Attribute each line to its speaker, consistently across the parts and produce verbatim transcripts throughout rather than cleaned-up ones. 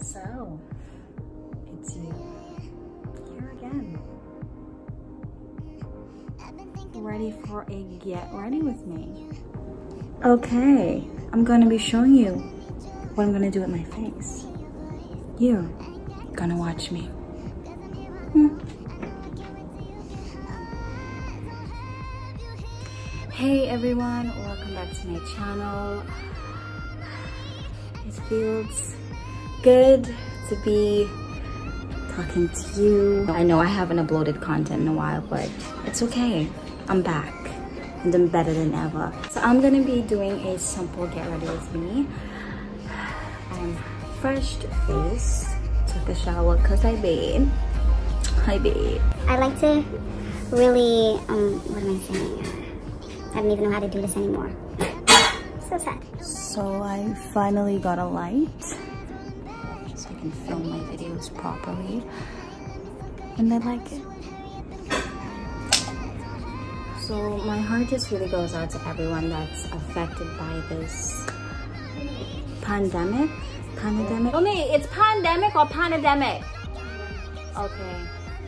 Speaker 1: So, it's you here again. Ready for a get ready with me. Okay, I'm gonna be showing you what I'm gonna do with my face. You're gonna watch me. Hmm. Hey everyone, welcome back to my channel. It feels good to be talking to you. I know I haven't uploaded content in a while, but it's okay. I'm back and I'm better than ever. So I'm gonna be doing a simple get ready with me. I'm fresh face, took a shower because I bathed. I bathed.
Speaker 2: I like to really, um, what am I saying? I don't even know how to do this anymore. So sad.
Speaker 1: So I finally got a light so I can film my videos properly. And I like it. So my heart just really goes out to everyone that's affected by this pandemic. Pandemic? Oh, me, it's pandemic or pandemic? Okay.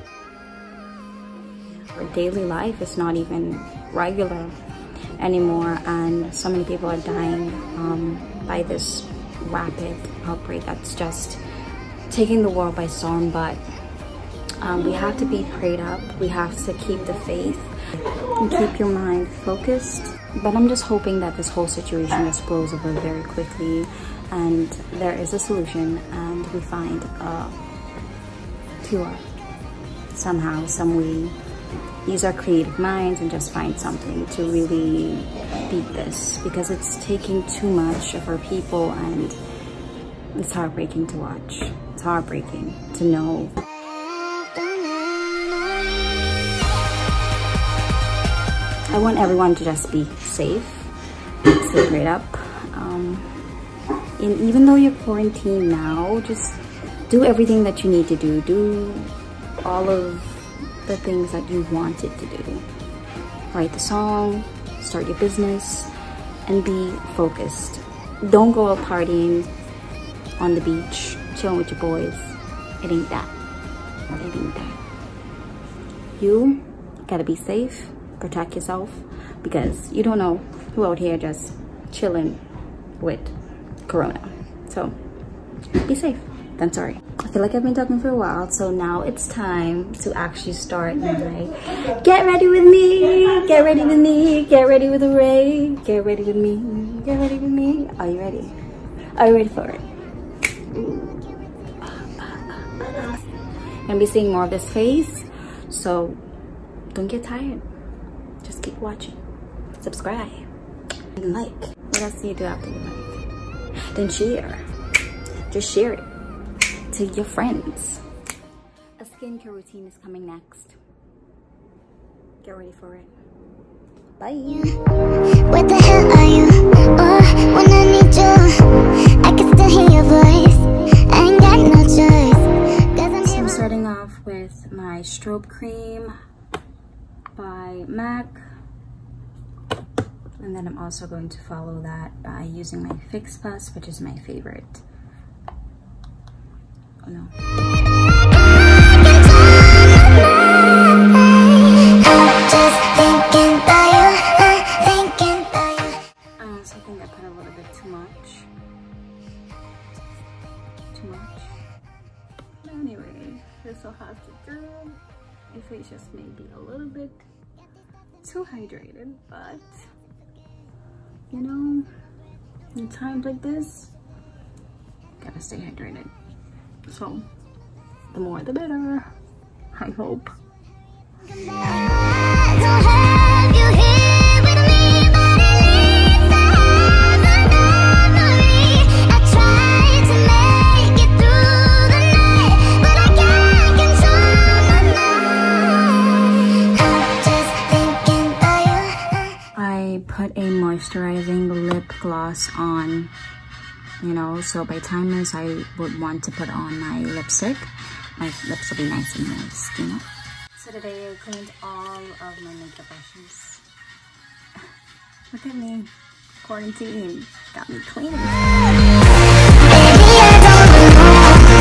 Speaker 1: Our daily life is not even regular anymore, and so many people are dying um, by this rapid outbreak that's just taking the world by storm. But um, we have to be prayed up. We have to keep the faith and keep your mind focused. But I'm just hoping that this whole situation just blows over very quickly and there is a solution and we find a cure somehow, some way. Use our creative minds and just find something to really beat this, because it's taking too much of our people and it's heartbreaking to watch. It's heartbreaking to know. I want everyone to just be safe, stay prayed up. Um, and even though you're quarantined now, just do everything that you need to do. Do all of the things that you wanted to do. Write the song, start your business, and be focused. Don't go out partying on the beach, chilling with your boys. It ain't that. It ain't that. You gotta be safe, protect yourself, because you don't know who out here just chilling with corona. So be safe. I'm sorry. I feel like I've been talking for a while, so now it's time to actually start my get ready with me, get ready with me, get ready with Ray, get ready with me, get ready with me. Are you ready? Are you ready for it? I'm gonna be seeing more of this face, so don't get tired. Just keep watching. Subscribe and like. What else do you do after you like? Then share. Just share it to your friends. A skincare routine is coming next. Get ready for it. Bye.
Speaker 2: Where the hell are you? Oh, when I need you, I can still hear your voice. I ain't got no choice.
Speaker 1: So I'm starting off with my strobe cream by MAC. And then I'm also going to follow that by using my Fix Plus, which is my favorite. Oh no. I also think I put a little bit too much. Too much. Anyway, this will have to do. Your face just may be a little bit too hydrated, but you know, in times like this, gotta stay hydrated. So, the more the better, I hope. I put a moisturizing lip gloss on, you know, so by time is I would want to put on my lipstick, my lips will be nice and moist, you know. So today I cleaned all of my makeup brushes. Look at me, quarantine got me clean. Baby, I don't belong.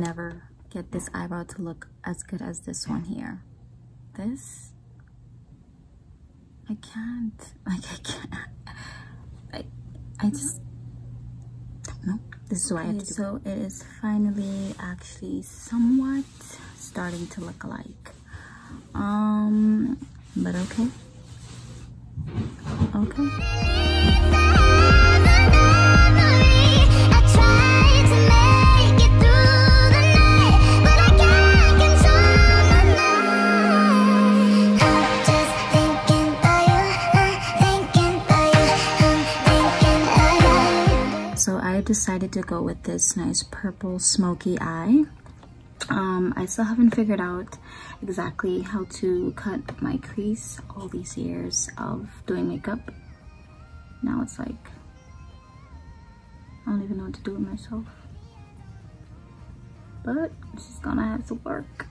Speaker 1: never get this eyebrow to look as good as this one here. This, I can't, like I can't, I, I just don't know. This is why I have to do. So it is finally actually somewhat starting to look alike. Um, but okay, okay. So I decided to go with this nice purple smoky eye. Um, I still haven't figured out exactly how to cut my crease all these years of doing makeup. Now it's like, I don't even know what to do with myself. But it's just gonna have to work.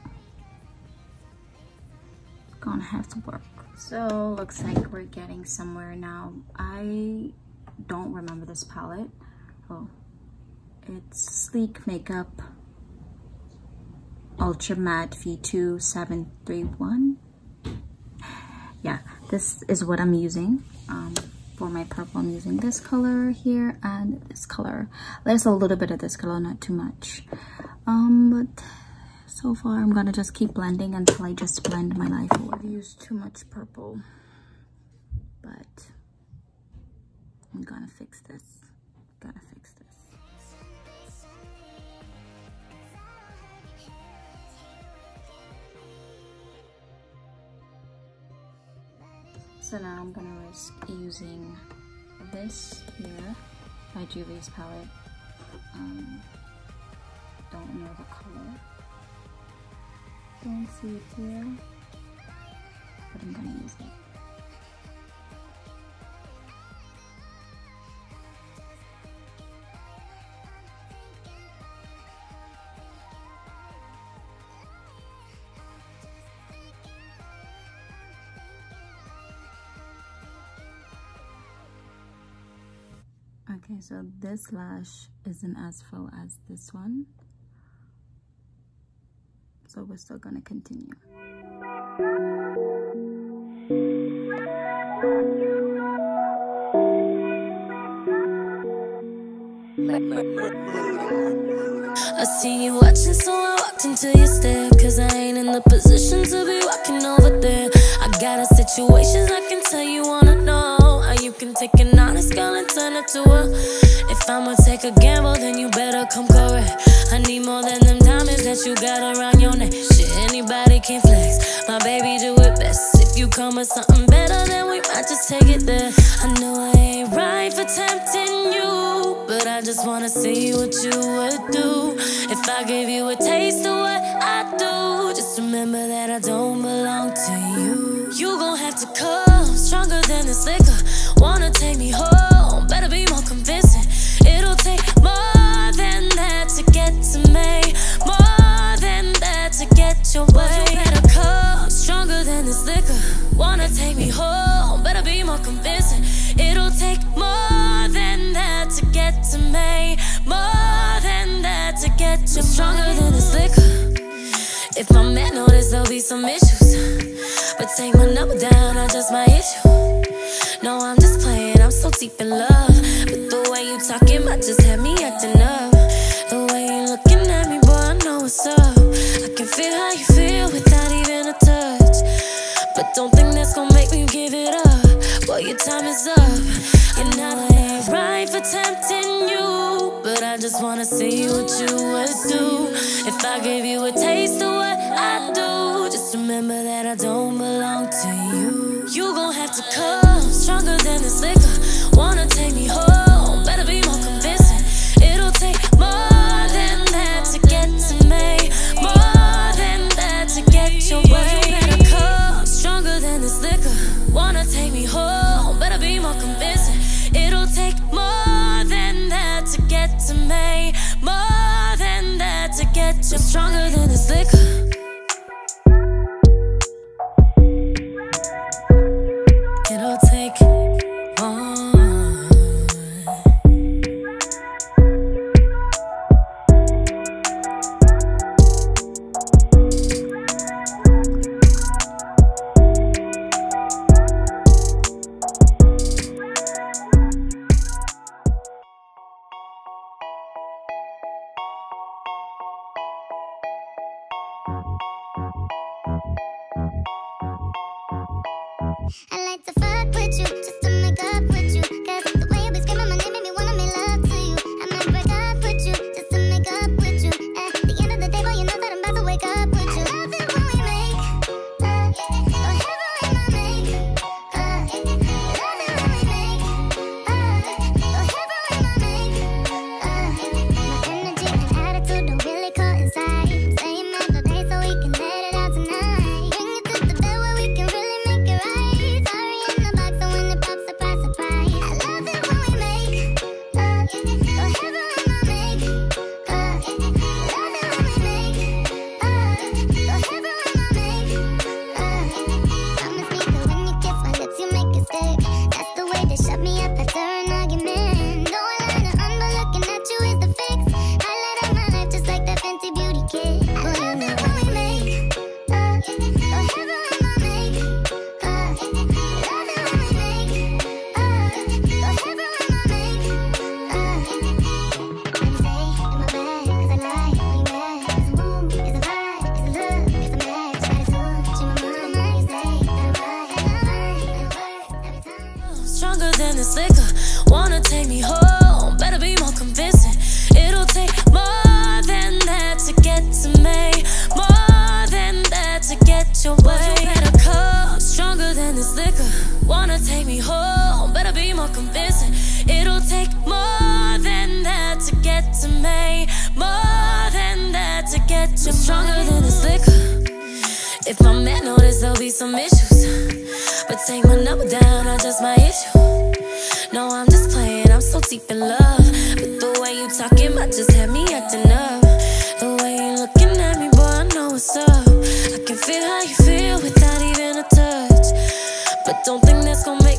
Speaker 1: It's gonna have to work. So looks like we're getting somewhere now. I don't remember this palette. Oh, it's Sleek Makeup Ultra Matte V two seven three one. Yeah, this is what I'm using. Um, for my purple, I'm using this color here and this color. There's a little bit of this color, not too much. Um, but so far I'm gonna just keep blending until I just blend my life away. I've used too much purple, but I'm gonna fix this. Gotta fix this. So now I'm gonna risk using this here by Julie's palette. Um, don't know the color. Don't see it here, but I'm gonna use it. Okay, so this lash isn't as full as this one, so we're still gonna continue.
Speaker 3: I see you watching, so I walked into your stare. Cause I ain't in the position to be walking over there. I got a situation I can tell you wanna know. How you can take an honest girl and turn it to a. If I'ma take a gamble, then you better come correct. I need more than them diamonds that you got around your neck. Shit, anybody can flex, my baby do it best. If you come with something better, then we might just take it there. I know I ain't right for tempting you, but I just wanna see what you would do if I gave you a taste of what I do. Just remember that I don't belong to you. You gon' have to come stronger than this liquor. Wanna take me home, better be more convincing. It'll take more than that to get to me, more than that to get your way. You better come stronger than this liquor. Wanna take me home, better be more convincing. It'll take more than that to get to me, more than that to get you stronger than this liquor. If my man notice, there'll be some issues, but take my number down, I just might hit you. No, I'm just playing, I'm so deep in love, but the way you talking might just have me acting up. The way you looking at me, boy, I know what's up. I can feel how you feel without even a touch, but don't think that's gonna make me give it up. Boy, your time is up. And now I ain't right for tempting you, but I just wanna see what you would do if I gave you a taste of what I do. Just remember that I don't belong to you. You gon' have to come stronger than this liquor. Wanna take me home, better be more convincing. It'll take more than that to get to me, more than that to get your way. You better come stronger than this liquor. Wanna take me home, better be more convincing. It'll take more than that to get to me, more than that to get you stronger than this liquor. It'll take more. this liquor. Wanna take me home, better be more convincing. It'll take more than that to get to me. More than that to get to me. Stronger than this liquor. If my man notice, there'll be some issues. But take my number down, I just might hit you. No, I'm just playing, I'm so deep in love. But the way you talking might just have me acting up. The way you looking at me, boy, I know what's up. I can feel how you feel without even a touch. But don't think that's gonna make